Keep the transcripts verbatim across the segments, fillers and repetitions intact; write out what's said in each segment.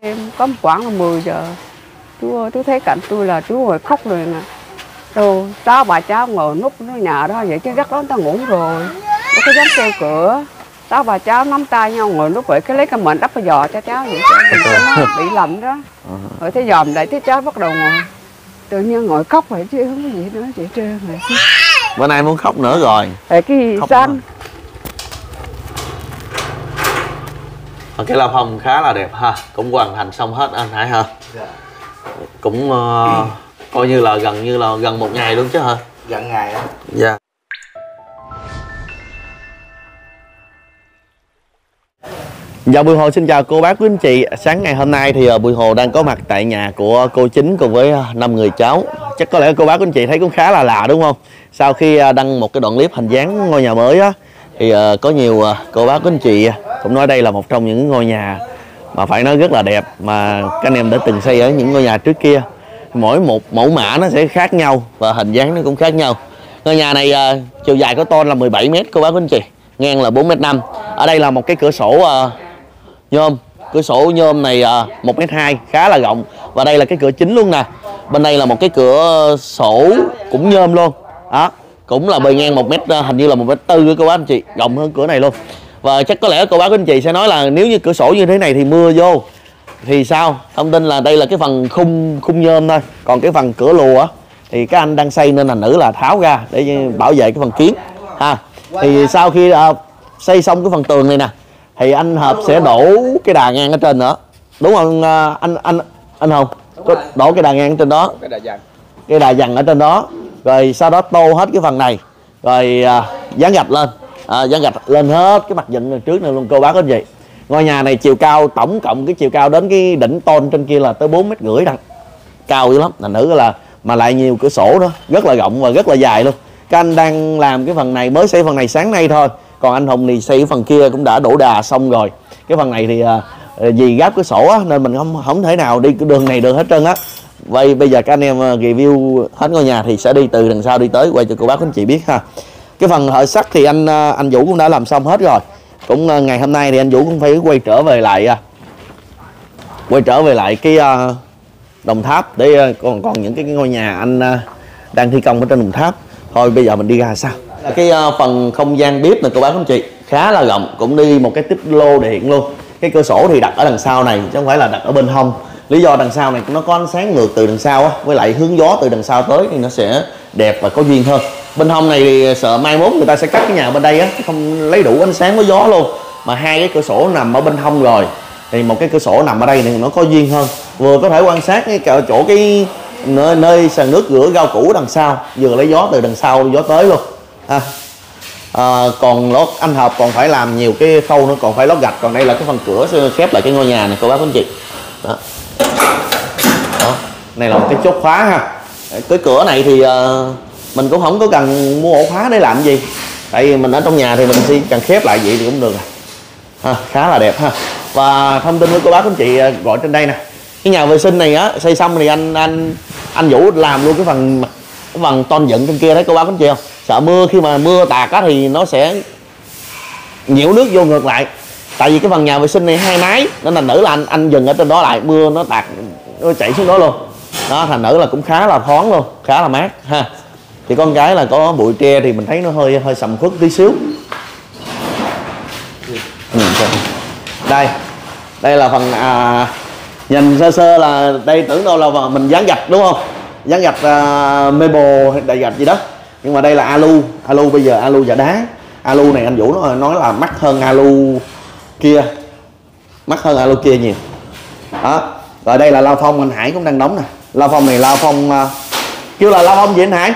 Em có khoảng là mười giờ, chú chú thấy cạnh tôi là chú ngồi khóc rồi nè. Rồi cháu bà cháu ngồi núp nó nhà đó vậy chứ gắt đó người ta ngủ rồi, nó có dám kêu cửa. Cháu bà cháu nắm tay nhau ngồi núp vậy, cái lấy cái mệnh đắp cái giò cho cháu vậy cho nó bị lạnh đó. Rồi thế dòm lại thấy cháu bắt đầu ngồi tự nhiên ngồi khóc vậy chứ không có gì nữa vậy trơn rồi. Bữa nay muốn khóc nữa rồi. Rồi cái xanh. Cái la phong khá là đẹp ha, cũng hoàn thành xong hết anh Hải hả? Dạ. Cũng uh, coi như là gần như là gần một ngày luôn chứ hả? Gần ngày á. Dạ. Dạ Bùi Hồ xin chào cô bác quý anh chị. Sáng ngày hôm nay thì Bùi Hồ đang có mặt tại nhà của cô Chính cùng với năm người cháu. Chắc có lẽ cô bác quý anh chị thấy cũng khá là lạ đúng không? Sau khi đăng một cái đoạn clip hình dáng ngôi nhà mới á, thì uh, có nhiều uh, cô bác quý anh chị cũng nói đây là một trong những ngôi nhà mà phải nói rất là đẹp mà các anh em đã từng xây ở những ngôi nhà trước kia. Mỗi một mẫu mã nó sẽ khác nhau và hình dáng nó cũng khác nhau. Ngôi nhà này uh, chiều dài của tôn là mười bảy mét cô bác quý anh chị, ngang là bốn mét năm. Ở đây là một cái cửa sổ uh, nhôm, cửa sổ nhôm này uh, một mét hai, khá là rộng. Và đây là cái cửa chính luôn nè. Bên đây là một cái cửa sổ cũng nhôm luôn. Đó, cũng là bề ngang một mét, hình như là một mét tư của cô bác anh chị, rộng hơn cửa này luôn. Và chắc có lẽ cô bác anh chị sẽ nói là nếu như cửa sổ như thế này thì mưa vô thì sao? Thông tin là đây là cái phần khung khung nhôm thôi, còn cái phần cửa lùa á thì các anh đang xây nên thành nữ là tháo ra để bảo vệ cái phần kiến ha. Thì sau khi uh, xây xong cái phần tường này nè thì anh Hợp sẽ đổ cái đà ngang ở trên nữa, đúng không uh, anh anh anh Hồng? Đổ cái đà ngang ở trên đó, cái đà dằn, cái đà dằn ở trên đó, rồi sau đó tô hết cái phần này rồi à, dán gạch lên, à, dán gạch lên hết cái mặt dựng trước này luôn cô bác anh chị. Ngôi nhà này chiều cao tổng cộng cái chiều cao đến cái đỉnh tôn trên kia là tới bốn mét rưỡi đằng, cao dữ lắm. Thành nữ là mà lại nhiều cửa sổ đó, rất là rộng và rất là dài luôn. Các anh đang làm cái phần này, mới xây phần này sáng nay thôi, còn anh Hùng thì xây cái phần kia cũng đã đổ đà xong rồi. Cái phần này thì à, vì gáp cửa sổ á, nên mình không không thể nào đi cái đường này được hết trơn á. Vậy bây giờ các anh em review hết ngôi nhà thì sẽ đi từ đằng sau đi tới quay cho cô bác anh chị biết ha. Cái phần hở sắt thì anh anh Vũ cũng đã làm xong hết rồi. Cũng ngày hôm nay thì anh Vũ cũng phải quay trở về lại quay trở về lại cái Đồng Tháp để còn còn những cái ngôi nhà anh đang thi công ở trên Đồng Tháp. Thôi bây giờ mình đi ra sao. Cái phần không gian bếp này cô bác anh chị khá là rộng, cũng đi một cái tích lô điện luôn. Cái cửa sổ thì đặt ở đằng sau này chứ không phải là đặt ở bên hông. Lý do đằng sau này nó có ánh sáng ngược từ đằng sau á, với lại hướng gió từ đằng sau tới thì nó sẽ đẹp và có duyên hơn. Bên hông này thì sợ mai mốt người ta sẽ cắt cái nhà bên đây á, không lấy đủ ánh sáng với gió luôn. Mà hai cái cửa sổ nằm ở bên hông rồi thì một cái cửa sổ nằm ở đây thì nó có duyên hơn. Vừa có thể quan sát cái chỗ cái nơi, nơi sàn nước rửa rau củ đằng sau, vừa lấy gió từ đằng sau gió tới luôn. À, à, còn lót anh Hợp còn phải làm nhiều cái khâu nữa, còn phải lót gạch. Còn đây là cái phần cửa khép lại cái ngôi nhà này cô bác anh chị. Đó. Đó. Này là một cái chốt khóa ha. Cái cửa này thì uh, mình cũng không có cần mua ổ khóa để làm gì, tại vì mình ở trong nhà thì mình chỉ cần khép lại vậy thì cũng được ha, khá là đẹp ha. Và thông tin với cô bác anh chị gọi trên đây nè, cái nhà vệ sinh này á xây xong thì anh anh anh Vũ làm luôn cái phần cái phần tôn dựng trên kia đấy cô bác anh chị không? Sợ mưa, khi mà mưa tạt á thì nó sẽ nhiễu nước vô ngược lại. Tại vì cái phần nhà vệ sinh này hai mái nên thành nữ là anh anh dừng ở trên đó lại, mưa nó tạt nó chảy xuống đó luôn. Đó, thành nữ là cũng khá là thoáng luôn, khá là mát ha. Thì con gái là có bụi tre thì mình thấy nó hơi hơi sầm khuất tí xíu. Ừ, đây đây là phần à, nhìn sơ sơ là đây tưởng đâu là mình dán gạch đúng không, dán gạch à, mebo hay đầy gạch gì đó, nhưng mà đây là alu alu bây giờ alu giả đá. Alu này anh Vũ nó nói là mắc hơn alu kia, mắc hơn alu kia nhiều. Đó, rồi đây là lao phong anh Hải cũng đang đóng nè. Lao phong này lao phong uh, kêu là lao phong gì anh Hải?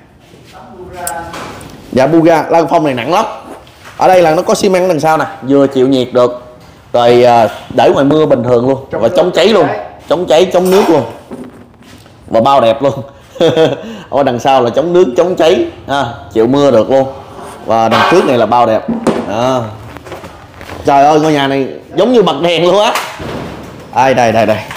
Dạ Buga. Lao phong này nặng lắm. Ở đây là nó có xi măng đằng sau nè, vừa chịu nhiệt được, rồi uh, để ngoài mưa bình thường luôn, và chống cháy luôn, chống cháy chống nước luôn, và bao đẹp luôn. Ở đằng sau là chống nước chống cháy ha, chịu mưa được luôn. Và đằng trước này là bao đẹp. Đó. Trời ơi ngôi nhà này giống như bật đèn luôn á. Đây đây đây đây.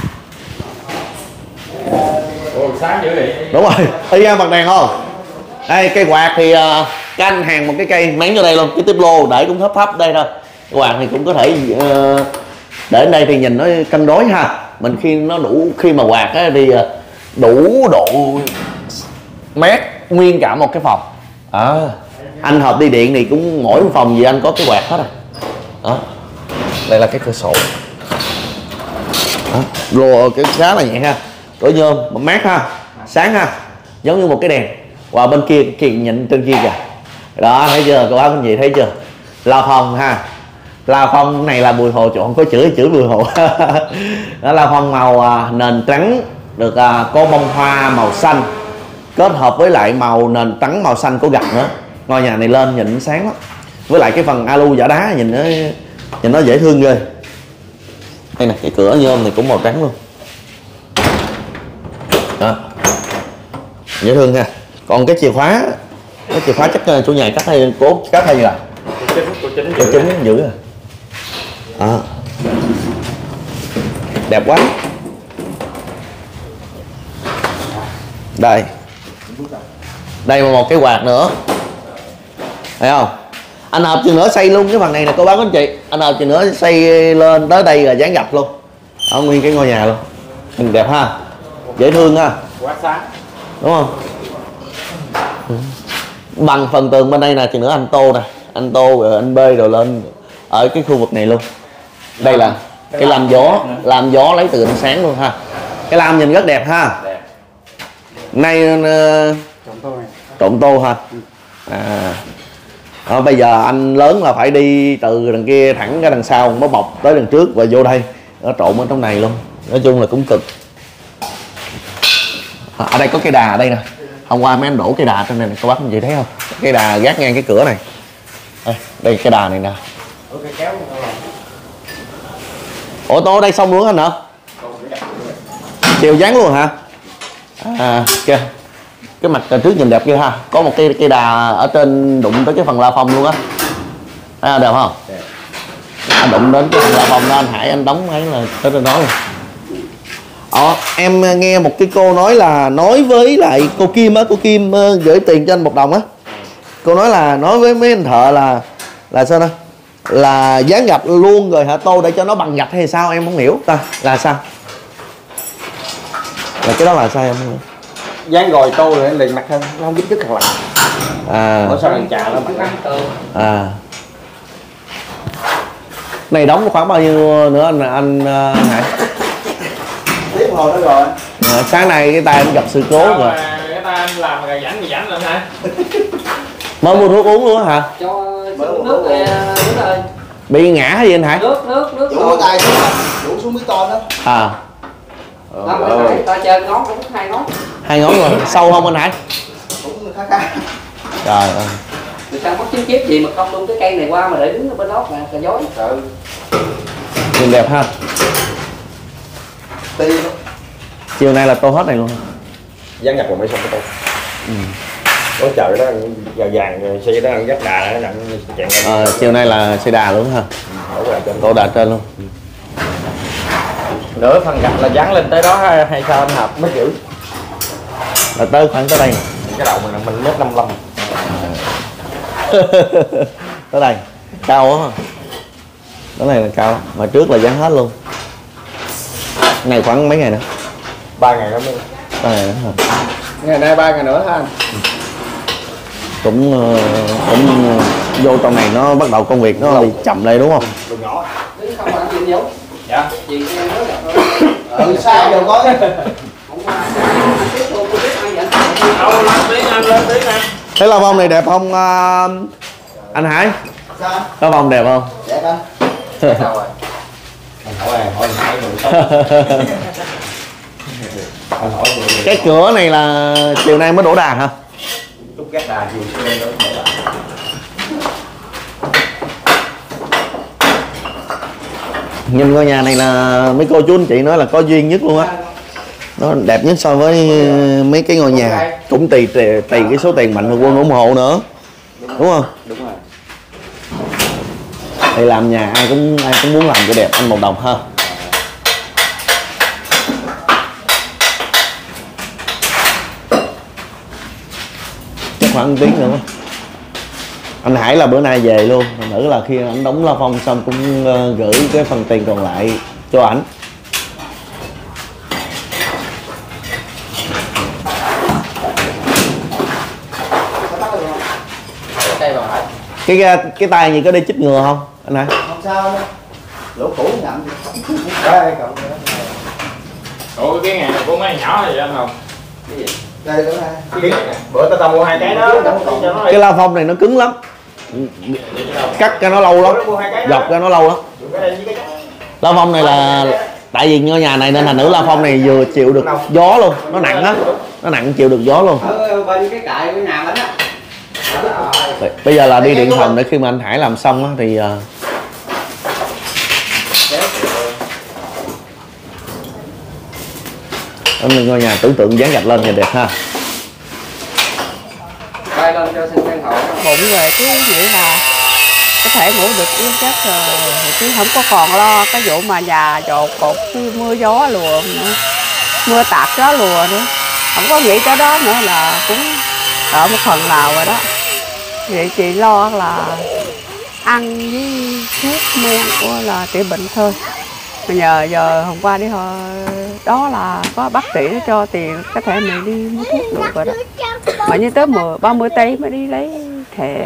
Ồ, sáng dữ vậy. Đúng rồi, y ra bật đèn không? Đây cây quạt thì uh, các anh hàng một cái cây máng vô đây luôn, cái tiếp lô để cũng thấp thấp đây thôi. Quạt thì cũng có thể uh, để ở đây thì nhìn nó cân đối ha. mình khi nó đủ, khi mà quạt á thì đủ độ mét nguyên cả một cái phòng. À, anh hợp đi điện thì cũng mỗi phòng gì anh có cái quạt hết rồi. Đó, đây là cái cửa sổ. Đó, rồi cái khá là nhẹ ha, đổ nhôm mát ha, sáng ha, giống như một cái đèn. Và bên kia kia nhìn trên kia kìa, đó thấy chưa cô bác anh chị, thấy chưa? La Phong ha, la phong này là Bùi Hồ chọn, có chữ chữ Bùi Hồ. Đó là phong màu à, nền trắng được à, có bông hoa màu xanh kết hợp với lại màu nền trắng màu xanh của gạch nữa. Ngôi nhà này lên nhìn sáng lắm, với lại cái phần alu giả đá nhìn nó nhìn nó dễ thương ghê. Đây nè, cái cửa nhôm này cũng màu trắng luôn. Đó, dễ thương ha. Còn cái chìa khóa, cái chìa khóa chắc chủ nhà cắt hay cố cắt hay là Cô chính cô chính giữ à. À, đẹp quá. Đây, đây là một cái quạt nữa, thấy không? Anh hợp chừng nữa xây luôn cái phần này nè cô bác anh chị, anh hợp chừng nữa xây lên tới đây là dán gạch luôn ở nguyên cái ngôi nhà luôn. Nhìn đẹp ha, dễ thương ha, quá sáng đúng không? Bằng phần tường bên đây nè, chừng nữa anh tô nè, anh tô rồi anh bê rồi lên ở cái khu vực này luôn. Đây là cái lam gió, lam gió lấy từ ánh sáng luôn ha. Cái lam nhìn rất đẹp ha. Nay uh, trộn tô ha. À, đó, bây giờ anh lớn là phải đi từ đằng kia thẳng ra đằng sau mới bọc tới đằng trước và vô đây nó trộn ở trong này luôn. Nói chung là cũng cực. À, ở đây có cây đà ở đây nè, hôm qua mấy anh đổ cây đà trên này nè, các bác anh chị thấy không? Cây đà gác ngang cái cửa này. Đây, đây cái đà này nè. Ủa tô ở đây xong luôn anh hả? Chiều dán luôn hả? À, kìa, cái mặt trước nhìn đẹp kia ha, có một cây cây đà ở trên đụng tới cái phần la phong luôn á. À, đẹp không? Đẹp. Anh đụng đến cái phần la phong đó anh Hải anh đóng ấy là tới trên đó luôn. Ờ, em nghe một cái cô nói là nói với lại cô Kim á, cô Kim uh, gửi tiền cho anh một đồng á. Cô nói là nói với mấy anh thợ là là sao đó, là dán gạch luôn rồi hả tô để cho nó bằng gạch hay sao em không hiểu ta, là sao? Là cái đó là sao em không hiểu? dán rồi tô rồi liền mặt hơn, nó không biết tức thật là. À. Ở sau trà nó mặt À. Này đóng khoảng bao nhiêu nữa anh anh uh, Hải? tiếng hồ nữa rồi. À, sáng nay cái tay anh gặp sự cố rồi. Cái tay anh làm mà rảnh thì rảnh lên hả? Mới mua thuốc uống luôn hả? Cho nước nước kìa, đúng rồi. Bị ngã hay gì anh Hải? Nước nước nước. Vũ tay xuống, vũ xuống mấy ton đó. À. Đó, ta chơi ngón cũng hai ngón. Hai ngón rồi, sâu không anh Hải? Cũng khá khá. Trời ơi. Người ta mất chiếc chiếc gì mà không luôn cái cây này qua mà để đứng ở bên đó nè, cà dối. Ừ. Nhìn đẹp ha. Ti Chiều nay là tô hết này luôn. dán nhập vào mới xong cái tô. Ừ. Có trời đó vàng vàng xe đó dắt đà nó nặng chèn lên. À, chiều nay là xe đà luôn ha. Đổ đà trên. Tô đà trên luôn. Nửa phần gạch là dán lên tới đó hay sao anh Hợp mới giữ? Là tới khoảng tới đây nè. Cái đầu mình mình mét năm mươi lăm. Tới đây cao quá. Cái này là cao lắm. Mà trước là dán hết luôn. Này khoảng mấy ngày nữa? Ba ngày nữa mới. Ba ngày nữa hả? Ngày nay ba ngày nữa hả anh? Cũng cũng vô trong này nó bắt đầu công việc nó bị chậm đây đúng không? Đồ nhỏ. Đứng không làm gì Dũng? Dạ. Chuyện nghe nói là thôi. Ừ sao giờ có. Không qua tiếp tục tôi biết ai dẫn. Đâu lên tiếng anh lên tiếng anh. Thấy la vong này đẹp không uh, anh Hải? Sao? La vong đẹp không? Đẹp anh. Đâu rồi? Anh hỏi à, hỏi hỏi người anh hỏi người. Cái cửa này là chiều nay mới đổ đà hả? Lúc gác đà chiều xuống đây nữa. Nhìn ngôi nhà này là mấy cô chú anh chị nói là có duyên nhất luôn á. Nó đẹp nhất so với mấy cái ngôi nhà. Cũng tùy tùy, tùy cái số tiền mạnh thường quân ủng hộ nữa. Đúng không? Đúng rồi. Thì làm nhà ai cũng ai cũng muốn làm cho đẹp, anh một đồng ha. Chắc khoảng một tiếng nữa. Anh Hải là bữa nay về luôn, thành thử là khi anh đóng la phong xong cũng uh, gửi cái phần tiền còn lại cho ảnh. cái cái tay gì có đi chích ngừa không anh hả? Không sao đâu. Lỗ cũ ngậm thì đây cậu. Ủa cái ngày này của mấy nhỏ vậy anh không? Cái gì? Đây đó Cái bữa tao tao mua hai cái đó. Cái la phong này nó cứng lắm, cắt cho nó lâu lắm, dọc cho nó lâu lắm. La phong này là tại vì ngôi nhà này nên thành nữ la phong này vừa chịu được gió luôn, nó nặng á, nó nặng chịu được gió luôn. ở bên cái cại của nhà mình á. Bây giờ là đi điện thần để khi mà anh Hải làm xong á thì uh... ngôi nhà tưởng tượng dán gạch lên thì đẹp ha. Quay lên cho xin căn hộ. Bụng về cứ nghĩ là có thể ngủ được yên giấc rồi, chứ không có còn lo cái vụ mà nhà dột cột mưa gió lùa nữa, mưa tạt gió lùa nữa, không có nghĩ tới đó nữa là cũng đỡ một phần nào rồi đó. Vậy chị lo là ăn với thuốc men của là trị bệnh thôi. Mà nhờ giờ hôm qua đi họ đó là có bác sĩ nó cho tiền có thể mình đi mua thuốc được rồi đó. Mà như tới mười ba mươi tây mới đi lấy thẻ.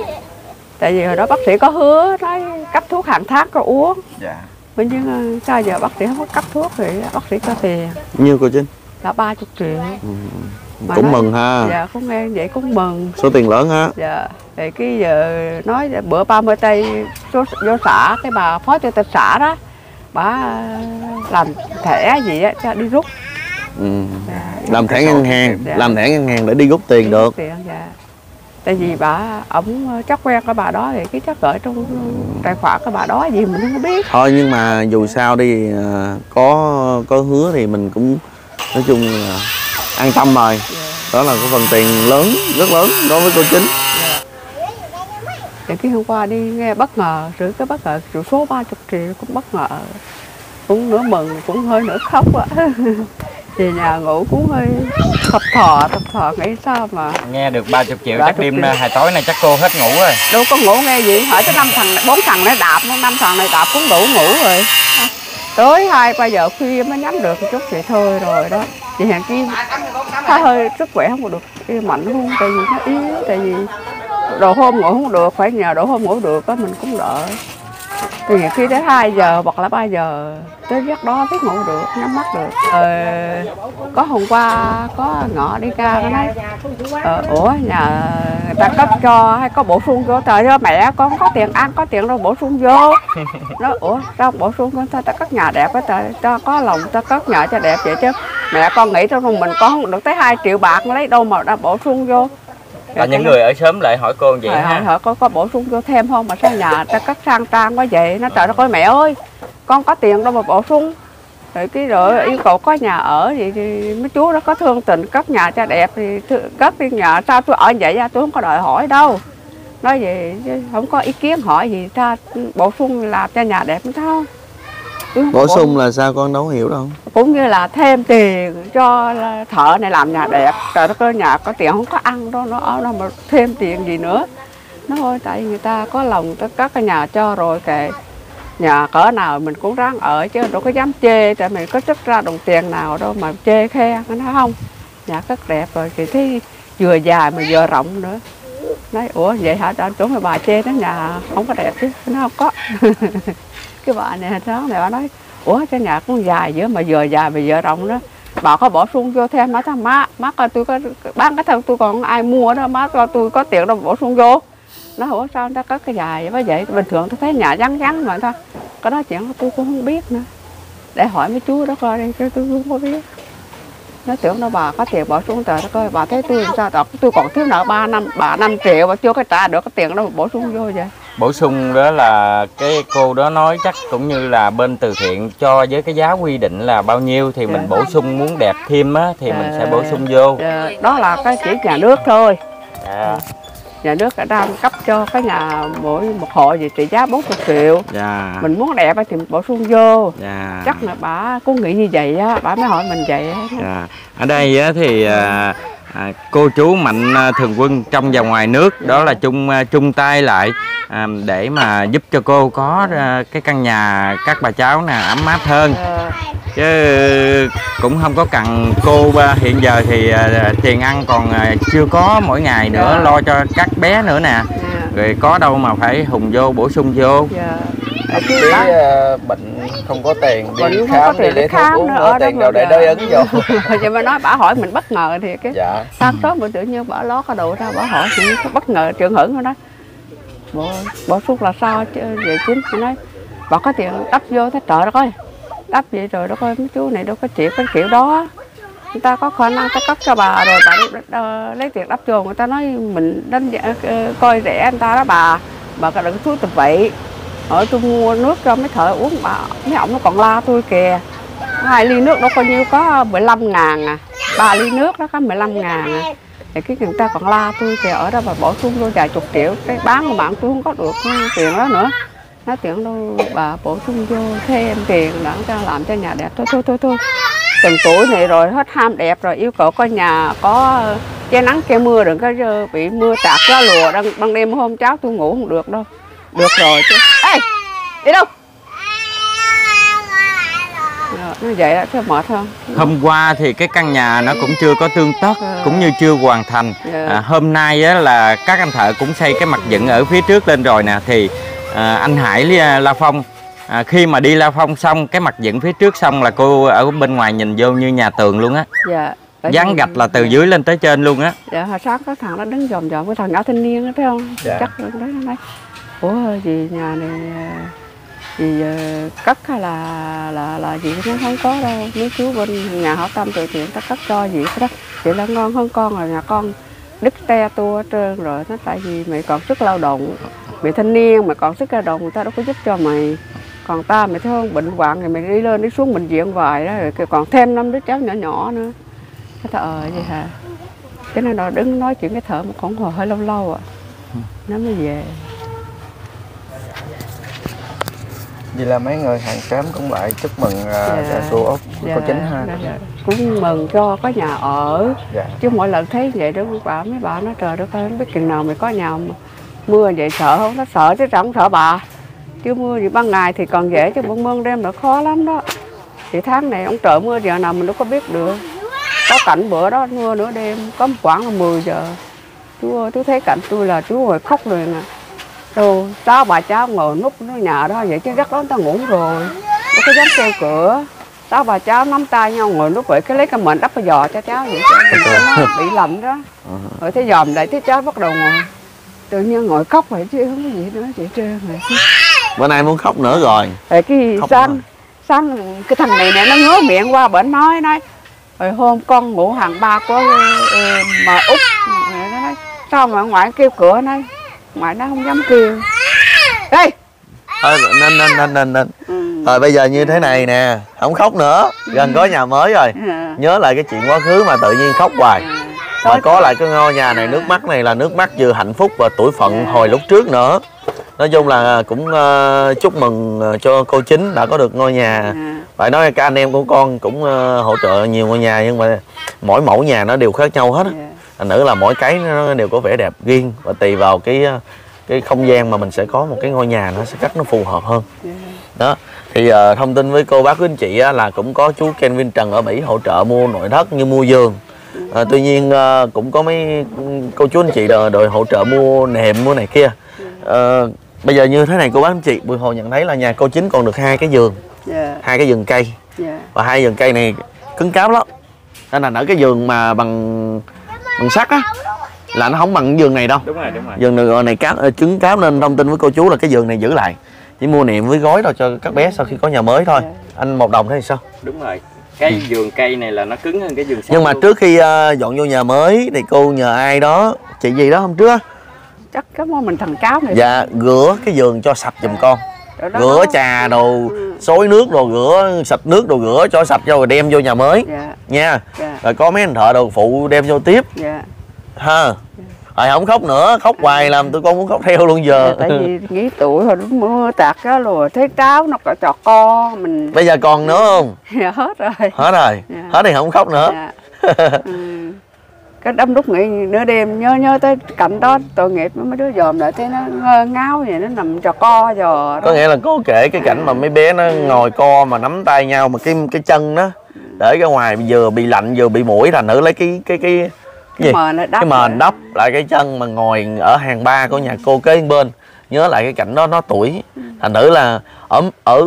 Tại vì hồi đó bác sĩ có hứa nói cấp thuốc hàng tháng có uống. Dạ. Bên chứ sao giờ bác sĩ không có cấp thuốc thì bác sĩ cho tiền. Nhiêu cô Trinh? Là ba mươi triệu. Ừ. Mà Cũng nói, mừng ha. Dạ cũng nghe vậy cũng mừng. Số tiền lớn ha. Dạ. Thì cái giờ nói bữa ba mươi tây vô, vô xã cái bà phó chủ tịch xã đó, bà làm thẻ gì á cho đi rút. Ừ. Dạ. Làm thẻ ngân hàng, Dạ. làm thẻ ngân hàng để đi rút tiền được. Tiền, dạ. Tại vì bà ổng chắc quen cái bà đó thì cái chắc gửi trong tài khoản cái bà đó gì mình không có biết. Thôi nhưng mà dù sao đi có có hứa thì mình cũng nói chung là an tâm rồi. Dạ. Đó là cái phần tiền lớn, rất lớn đối với cô Chính. Dạ. Thì cái hôm qua đi nghe bất ngờ, rồi cái bất ngờ triệu số ba mươi triệu cũng bất ngờ. Cũng nửa mừng, cũng hơi nửa khóc á. Về nhà ngủ cũng hơi thập thò, thập thò nghĩ sao mà. Nghe được ba mươi triệu ba mươi chắc đêm triệu. hai tối nay chắc cô hết ngủ rồi. Đâu có ngủ nghe gì, hỏi tới năm thằng, bốn thằng này đạp, năm thằng này đạp cũng đủ ngủ rồi. Tới hai ba giờ khuya mới nhắm được một chút thì thôi rồi đó. Chị hàng kia thấy hơi sức khỏe không được mạnh không, tại vì nó yếu, tại vì đồ hôm ngủ không được, phải nhờ đồ hôm ngủ được á mình cũng đỡ. Thì khi tới hai giờ hoặc là ba giờ tới giấc đó biết ngủ được, nhắm mắt được. Ờ, có hôm qua có ngọ đi ra nó nói ờ, ủa nhà người ta cấp cho hay có bổ sung vô, trời ơi mẹ con có tiền ăn có tiền đâu bổ sung vô. Nó ủa sao bổ sung vô, ta cất nhà đẹp á, trời ta có lòng ta cất nhà cho đẹp vậy chứ mẹ con nghĩ trong mình con không được tới hai triệu bạc lấy đâu mà đã bổ sung vô. Là những người ở sớm lại hỏi cô vậy hỏi, ha. hỏi, hỏi có, có bổ sung vô thêm không mà sao nhà ta cất sang trang quá vậy. Nó trời đất ơi mẹ ơi con có tiền đâu mà bổ sung. Rồi cái rồi yêu cầu có nhà ở thì, thì mấy chú nó có thương tình cất nhà cho đẹp thì cất đi nhà, sao tôi ở vậy tôi không có đòi hỏi đâu. Nói vậy chứ không có ý kiến hỏi gì ta bổ sung làm cho nhà đẹp không. Bổ sung là sao con đâu hiểu đâu. Cũng như là thêm tiền cho thợ này làm nhà đẹp. Trời đất ơi nhà có tiền không có ăn đâu, nó ở đâu mà thêm tiền gì nữa. Nó thôi tại người ta có lòng tất cả cái nhà cho rồi kệ. Nhà cỡ nào mình cũng ráng ở chứ đâu có dám chê, tại mình có trích ra đồng tiền nào đâu mà chê khe, nó không. Nhà rất đẹp rồi, thì thấy vừa dài mà vừa rộng nữa. Nói ủa vậy hả, anh chỗ mà bà chê nó nhà không có đẹp chứ, nó không có. Cái bà này sáng này bà nói ủa cái nhà cũng dài giữa mà vừa dài mà vừa rộng đó, bà có bổ sung vô thêm. Nói thằng má má coi tôi có bán cái thân tôi còn ai mua đó, má coi tôi có tiền đâu bổ sung vô. Nó ủa sao nó có cái dài vậy, vậy bình thường tôi thấy nhà vắng vắng mà thôi. Cái đó chuyện tôi cũng không biết nữa, để hỏi mấy chú đó coi đây chứ tôi không có biết. Nó tưởng đâu bà có tiền bỏ xuống tờ đó coi, bà thấy tôi làm sao đó, tôi còn thiếu nợ ba năm bà năm triệu mà chưa có trả được cái tiền đâu mà bổ sung vô vậy. Bổ sung đó là cái cô đó nói chắc cũng như là bên từ thiện cho với cái giá quy định là bao nhiêu thì mình bổ sung, muốn đẹp thêm á thì mình sẽ bổ sung vô. Đó là cái chỉ nhà nước thôi. À. Nhà nước đang cấp cho cái nhà mỗi một hộ gì trị giá bốn mươi triệu. Dạ. Mình muốn đẹp thì mình bổ sung vô. Dạ. Chắc là bà cũng nghĩ như vậy á, bà mới hỏi mình vậy á. Dạ. Ở đây á thì à, à, cô chú mạnh thường quân trong và ngoài nước đó là chung chung tay lại à, để mà giúp cho cô có à, cái căn nhà các bà cháu nè ấm áp hơn. Ờ. Chứ cũng không có cần cô hiện giờ thì à, tiền ăn còn à, chưa có mỗi ngày nữa, lo cho các bé nữa nè. rồi có đâu mà phải hùng vô bổ sung vô. Dạ. Chỉ uh, bệnh không có tiền đi Bệnh không khám có đi tiền để đi thuốc khám uống nữa, nữa, ở đó tiền đâu mà để dạ. đối ứng vô. Vậy mà nói bà hỏi mình bất ngờ thiệt cái. Dạ. Sáng sớm bữa tự nhiên bà lót cái đồ ra bà hỏi chị bất ngờ trường hưởng rồi đó. Bộ bổ sung là sao chứ về chính chị nói bà có tiền đắp vô thế trời đó coi. Đắp vậy rồi đó coi mấy chú này đâu có chịu cái kiểu đó. Người ta có khả năng ta cấp cho bà rồi bà đi uh, lấy tiền đắp vô, người ta nói mình đánh uh, coi rẻ người ta đó bà. Bà có đừng thúi tập vậy. Ở tôi mua nước cho mấy thợ uống bà, mấy ông nó còn la tôi kìa. Hai ly nước đó coi nhiêu có mười lăm ngàn à. Ba ly nước đó có mười lăm ngàn à. Thì cái người ta còn la tôi kìa, ở đó bà bổ sung vô vài chục triệu, cái bán của bạn tôi không có được tiền đó nữa. Nói tiền đâu bà bổ sung vô thêm tiền để cho làm cho nhà đẹp. Thôi thôi thôi thôi. Từng tuổi này rồi hết ham đẹp rồi, yêu cầu có nhà có che nắng che mưa, đừng có bị mưa tạt gió lùa. Đang ban đêm hôm cháu tôi ngủ không được đâu. Được rồi chứ. Ê, đi đâu? Nó vậy đó, chứ mệt không? Hôm qua thì cái căn nhà nó cũng chưa có tương tất, à. cũng như chưa hoàn thành. Yeah. À, hôm nay á, là các anh thợ cũng xây cái mặt dựng ở phía trước lên rồi nè. Thì à, anh Hải La Phong à, khi mà đi La Phong xong cái mặt dựng phía trước xong là cô ở bên ngoài nhìn vô như nhà tường luôn á. Dạ. Dán gạch là từ dạ. dưới lên tới trên luôn á. Dạ, hồi sáng có thằng nó đứng dòm dòm, cái thằng nhỏ thanh niên đó thấy không? Dạ. Chắc nó nói, nói ủa gì nhà này gì cất hay là là là gì nó không có đâu, mấy chú bên nhà hảo tâm từ thiện ta cất cho gì cái đó, vậy là ngon hơn con rồi, nhà con đứt te tua trơn rồi. Nó tại vì mày còn sức lao động, mày thanh niên mà còn sức lao động người ta đâu có giúp cho mày, còn ta mày thấy không bệnh hoạn thì mày đi lên đi xuống bệnh viện hoài đó, rồi còn thêm năm đứa cháu nhỏ nhỏ nữa. Cái thợ ờ vậy hả? Cái này nó đứng nói chuyện cái thợ một khoảng hồi hơi lâu lâu à, nó mới về. Vậy là mấy người hàng xóm cũng lại chúc mừng uh, dạ. cô Út, dạ. cô Chính ha. Dạ. Dạ. Cũng mừng cho có nhà ở. Dạ. Chứ mỗi lần thấy vậy đó bà mấy bà nói trời đất ơi, không biết chừng nào mày có nhà mà mưa vậy sợ không? Nó sợ chứ chẳng sợ bà. Chứ mưa thì ban ngày thì còn dễ, chứ ban mưa đêm là khó lắm đó. Thì tháng này ông trời mưa giờ nào mình đâu có biết được. Có cảnh bữa đó mưa nửa đêm, có một khoảng là mười giờ. Chú ơi, chú thấy cảnh tôi là chú ngồi khóc rồi nè. Đâu, cháu bà cháu ngồi núp ở nhà đó vậy chứ rất đó người ta ngủ rồi. Đâu có dám kêu cửa. Cháu bà cháu nắm tay nhau ngồi núp vậy, cái lấy cái mền đắp cái giò cho cháu vậy chứ nó bị lạnh đó. Rồi thấy dòm lại thấy cháu bắt đầu ngồi. Tự nhiên ngồi khóc vậy chứ không có gì nữa vậy trơn rồi. Bữa nay muốn khóc nữa rồi. Rồi cái sáng, sáng cái thằng này nè nó ngứa miệng qua bển nói nói. Rồi hôm con ngủ hàng ba của uh, mà Út, nó nói sao mà ngoại kêu cửa nói, ngoại nó không dám kêu. Đây. Thôi nên nên nên nên nên. Ừ. Rồi bây giờ như thế này nè, không khóc nữa, gần có nhà mới rồi. À. Nhớ lại cái chuyện quá khứ mà tự nhiên khóc hoài. À. Mà có lại cái ngôi nhà này, nước mắt này là nước mắt vừa hạnh phúc và tuổi phận hồi lúc trước nữa. Nói chung là cũng uh, chúc mừng cho cô Chính đã có được ngôi nhà. À. Phải nói các anh em của con cũng uh, hỗ trợ nhiều ngôi nhà, nhưng mà mỗi mẫu nhà nó đều khác nhau hết á. Yeah. Thành nữ là mỗi cái nó đều có vẻ đẹp riêng, và tùy vào cái cái không gian mà mình sẽ có một cái ngôi nhà nó sẽ cắt nó phù hợp hơn. Yeah. Đó thì uh, thông tin với cô bác quý anh chị á, là cũng có chú Kenvin Trần ở Mỹ hỗ trợ mua nội thất như mua giường. À, tuy nhiên uh, cũng có mấy cô chú anh chị đòi, đòi hỗ trợ mua nệm mua này kia. Uh, bây giờ như thế này cô bác anh chị, Bùi Hồ nhận thấy là nhà cô Chính còn được hai cái giường, yeah. hai cái giường cây, yeah. và hai giường cây này cứng cáp lắm, nên là ở cái giường mà bằng bằng sắt á là nó không bằng cái giường này đâu. Đúng rồi, đúng rồi. Giường này cáp cứng cáp, nên thông tin với cô chú là cái giường này giữ lại chỉ mua nệm với gối thôi cho các bé sau khi có nhà mới thôi. Yeah. Anh Một Đồng thấy sao? Đúng rồi. Cái ừ. giường cây này là nó cứng hơn cái giường sắt. Nhưng mà luôn. Trước khi uh, dọn vô nhà mới thì cô nhờ ai đó, chị gì đó hôm trước chắc cái món mình thằng cháu này. Dạ, rửa cái giường cho sạch giùm con. Đó đó. Rửa trà đồ, ừ. xối nước đồ, rửa sạch nước đồ, rửa cho sạch cho rồi đem vô nhà mới. Dạ. Nha. Dạ. Rồi có mấy anh thợ đồ phụ đem vô tiếp. Dạ. Ha. Dạ. Rồi không khóc nữa, khóc hoài làm tụi con muốn khóc theo luôn giờ. Dạ, tại vì nghĩ tuổi rồi đúng mưa tạt á rồi thấy cháu nó cọ trọt con mình. Bây giờ còn nữa không? Dạ hết rồi. Hết rồi. Dạ. Hết thì không khóc nữa. Dạ. Ừ. Cái đâm lúc nghỉ nửa đêm nhớ nhớ tới cảnh đó tội nghiệp mấy đứa dòm lại thấy nó ngáo vậy, nó nằm trò co giờ. Có nghĩa là cô kể cái cảnh mà mấy bé nó ngồi co mà nắm tay nhau mà cái cái chân đó để ra ngoài vừa bị lạnh vừa bị muỗi, thành nữ lấy cái cái cái gì? mền đắp cái mền đắp lại cái chân mà ngồi ở hàng ba của nhà cô kế bên. Nhớ lại cái cảnh đó nó tuổi. Thành thử là ở ở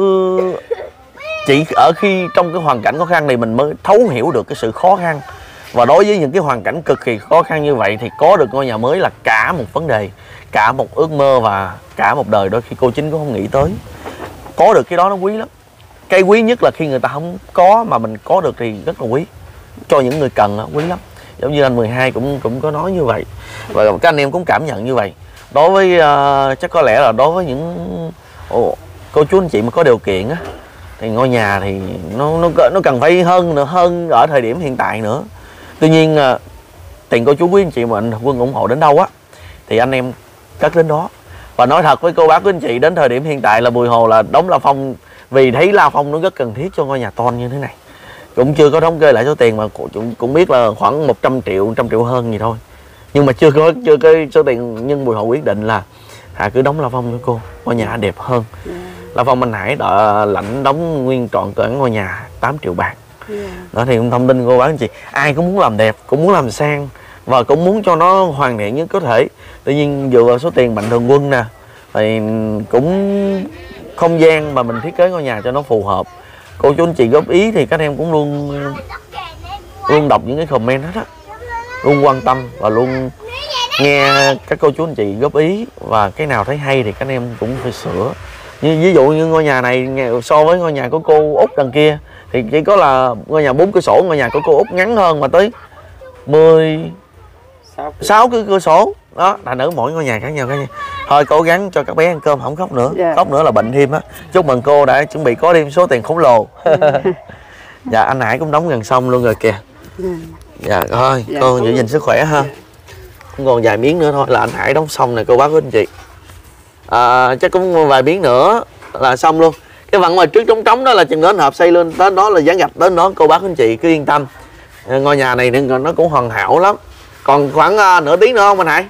chỉ ở khi trong cái hoàn cảnh khó khăn này mình mới thấu hiểu được cái sự khó khăn. Và đối với những cái hoàn cảnh cực kỳ khó khăn như vậy thì có được ngôi nhà mới là cả một vấn đề, cả một ước mơ và cả một đời đôi khi cô Chính cũng không nghĩ tới. Có được cái đó nó quý lắm. Cái quý nhất là khi người ta không có mà mình có được thì rất là quý. Cho những người cần đó, quý lắm. Giống như anh mười hai cũng cũng có nói như vậy. Và các anh em cũng cảm nhận như vậy. Đối với uh, chắc có lẽ là đối với những oh, cô chú anh chị mà có điều kiện á thì ngôi nhà thì nó nó nó cần phải hơn nữa hơn ở thời điểm hiện tại nữa. Tuy nhiên uh, tiền cô chú quý anh chị mà anh Quân ủng hộ đến đâu á thì anh em cất đến đó. Và nói thật với cô bác quý anh chị, đến thời điểm hiện tại là Bùi Hồ là đóng La Phong vì thấy La Phong nó rất cần thiết cho ngôi nhà to như thế này. Cũng chưa có thống kê lại số tiền mà cũng, cũng biết là khoảng một trăm triệu, một trăm triệu hơn gì thôi. Nhưng mà chưa có chưa có số tiền, nhưng Bùi Hồ quyết định là Hà cứ đóng La Phong cho cô, ngôi nhà đẹp hơn. Yeah. La Phong anh Hải đợi lãnh đóng nguyên trọn cỡ ngôi nhà tám triệu bạc. Yeah. Đó thì thông tin cô bác anh chị, ai cũng muốn làm đẹp, cũng muốn làm sang và cũng muốn cho nó hoàn thiện nhất có thể. Tuy nhiên dựa vào số tiền Mạnh Thường Quân nè, thì cũng không gian mà mình thiết kế ngôi nhà cho nó phù hợp. Cô chú anh chị góp ý thì các em cũng luôn luôn đọc những cái comment hết á, luôn quan tâm và luôn nghe các cô chú anh chị góp ý, và cái nào thấy hay thì các em cũng phải sửa. Như ví dụ như ngôi nhà này so với ngôi nhà của cô Út đằng kia thì chỉ có là ngôi nhà bốn cửa sổ, ngôi nhà của cô Út ngắn hơn mà tới mười sáu cái cửa sổ đó, thành nữ mỗi ngôi nhà khác nhau. Khác nhau thôi cố gắng cho các bé ăn cơm, không khóc nữa. Yeah. Khóc nữa là bệnh thêm á. Chúc mừng cô đã chuẩn bị có thêm số tiền khổng lồ. Dạ anh Hải cũng đóng gần xong luôn rồi kìa. Dạ thôi dạ, cô giữ gìn sức khỏe ha. Cũng còn vài miếng nữa thôi là anh Hải đóng xong này cô bác của anh chị. À, chắc cũng vài miếng nữa là xong luôn. Cái phần ngoài trước trống trống đó là chừng đến hộp xây lên tới đó là dán gạch đến đó, cô bác anh chị cứ yên tâm. Ngôi nhà này nó cũng hoàn hảo lắm. Còn khoảng uh, nửa tiếng nữa không anh Hải?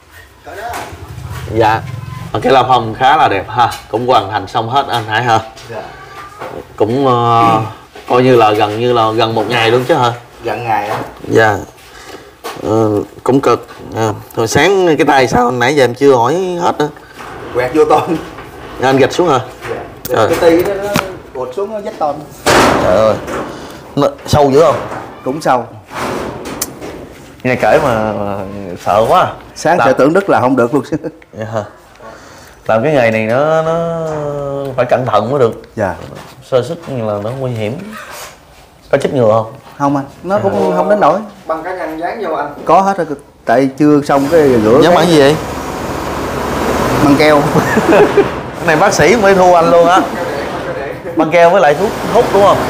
Dạ. Cái La Phong khá là đẹp ha, cũng hoàn thành xong hết anh Hải ha. Dạ. Cũng uh, coi như là gần như là gần một ngày luôn chứ hả? Gần ngày á. Dạ. Uh, cũng cực. Uh, hồi sáng cái tay sao anh nãy giờ em chưa hỏi hết nữa. Quẹt vô ton. Anh gạch xuống hả? Dạ. Trời. Cái ti đó nó cột xuống nó vách ton. Trời ơi. Nó sâu dữ không? Cũng sâu. Nghe kể mà, mà sợ quá. Sáng sợ tưởng Đức là không được luôn. Dạ hả? Làm cái nghề này nó nó phải cẩn thận mới được. Dạ. Sơ sức là nó nguy hiểm. Có chích ngừa không? Không anh, nó cũng à, không đến nổi. Băng cá nhân dán vô anh. Có hết rồi, tại chưa xong cái rửa. Dán bằng gì vậy? Băng keo. Cái này bác sĩ mới thu anh luôn á. Băng keo với lại thuốc hút đúng không?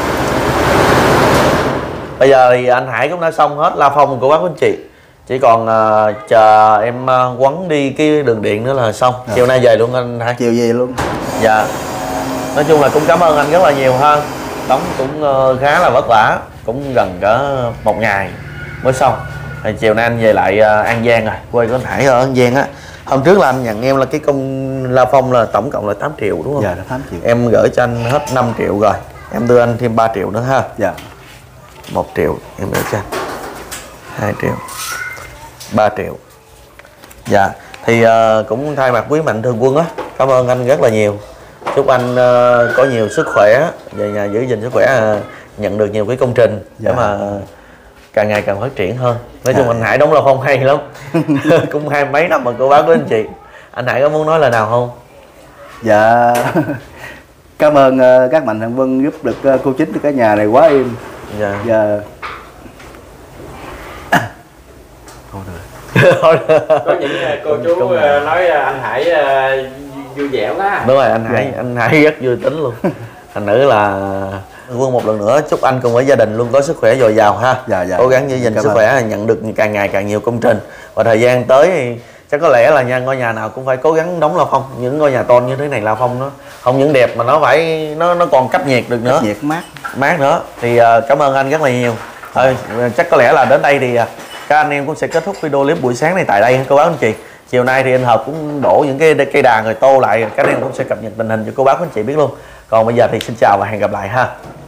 Bây giờ thì anh Hải cũng đã xong hết La Phong của bác anh chị. Chỉ còn uh, chờ em uh, quấn đi cái đường điện nữa là xong. Dạ. Chiều nay về luôn anh Hải. Chiều về luôn. Dạ. Nói chung là cũng cảm ơn anh rất là nhiều ha. Đóng cũng uh, khá là vất vả, cũng gần cả một ngày mới xong. Thì chiều nay anh về lại uh, An Giang rồi, quê của anh Hải ở An Giang á. Hôm trước là anh nhận em là cái công La Phong là tổng cộng là tám triệu đúng không? Dạ là tám triệu. Em gửi cho anh hết năm triệu rồi. Em đưa anh thêm ba triệu nữa ha. Dạ. một triệu em gửi cho anh. hai triệu. ba triệu. Dạ. Thì uh, cũng thay mặt quý Mạnh Thường Quân á, cảm ơn anh rất là nhiều. Chúc anh uh, có nhiều sức khỏe, về nhà giữ gìn sức khỏe, uh, nhận được nhiều cái công trình để dạ. mà càng ngày càng phát triển hơn. Nói chung dạ. anh Hải đóng La Phong hay lắm. Cũng hai mấy năm mà cô bác của anh chị. Anh Hải có muốn nói lời nào không? Dạ. Cảm ơn uh, các Mạnh Thường Quân giúp được uh, cô Chính cái nhà này quá im. Dạ. Dạ. Có những cô chú uh, nói uh, anh Hải uh, vui vẻ quá. Đúng rồi, anh Hải dạ. anh Hải rất vui tính luôn. Thành nữ là Quân một lần nữa chúc anh cùng với gia đình luôn có sức khỏe dồi dào ha. Dạ, dạ. Cố gắng giữ gìn sức khỏe, nhận được càng ngày càng nhiều công trình. Và thời gian tới thì chắc có lẽ là nha, ngôi nhà nào cũng phải cố gắng đóng La Phong. Những ngôi nhà to như thế này La Phong nó không những đẹp mà nó phải nó nó còn cách nhiệt được nữa. Cách nhiệt mát. Mát nữa. Thì uh, cảm ơn anh rất là nhiều. Thôi chắc có lẽ là đến đây thì uh, các anh em cũng sẽ kết thúc video clip buổi sáng này tại đây cô bác anh chị. Chiều nay thì anh Hợp cũng đổ những cái cây đàn rồi tô lại, các anh em cũng sẽ cập nhật tình hình cho cô bác anh chị biết luôn. Còn bây giờ thì xin chào và hẹn gặp lại ha.